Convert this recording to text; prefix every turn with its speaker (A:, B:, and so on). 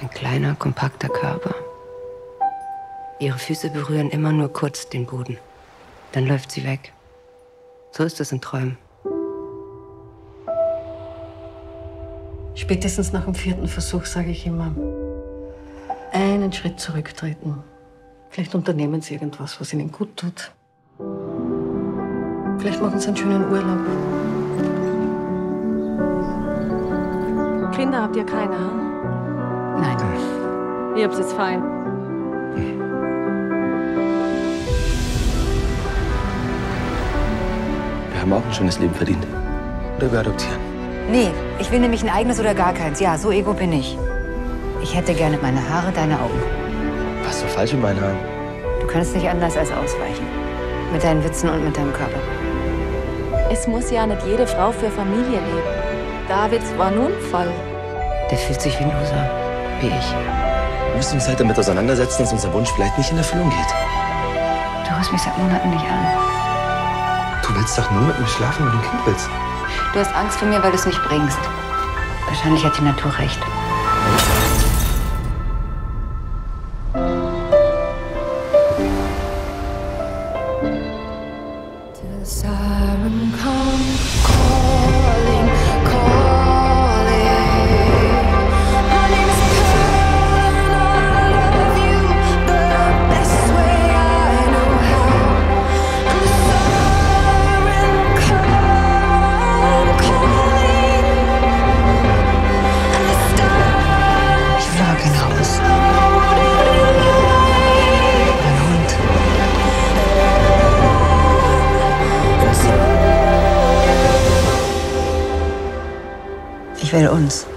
A: Ein kleiner, kompakter Körper. Ihre Füße berühren immer nur kurz den Boden. Dann läuft sie weg. So ist es in Träumen.
B: Spätestens nach dem 4. Versuch sage ich immer, einen Schritt zurücktreten. Vielleicht unternehmen Sie irgendwas, was Ihnen gut tut. Vielleicht machen Sie einen schönen Urlaub.
C: Kinder habt ihr keine, hm?
A: Nein.
C: Ihr habt es fein.
D: Wir haben auch ein schönes Leben verdient. Oder wir adoptieren.
E: Nee, ich will nämlich ein eigenes oder gar keins. Ja, so ego bin ich. Ich hätte gerne meine Haare, deine Augen.
D: Was ist so falsch mit meinen Haaren?
E: Du kannst nicht anders als ausweichen. Mit deinen Witzen und mit deinem Körper.
C: Es muss ja nicht jede Frau für Familie leben. Davids war nun ein Fall.
A: Der fühlt sich wie ein Loser. Wie ich.
D: Wir müssen uns halt damit auseinandersetzen, dass unser Wunsch vielleicht nicht in Erfüllung geht.
A: Du rührst mich seit Monaten nicht an.
D: Du willst doch nur mit mir schlafen, wenn du ein Kind willst.
A: Du hast Angst vor mir, weil du es nicht bringst. Wahrscheinlich hat die Natur recht. Ich will uns.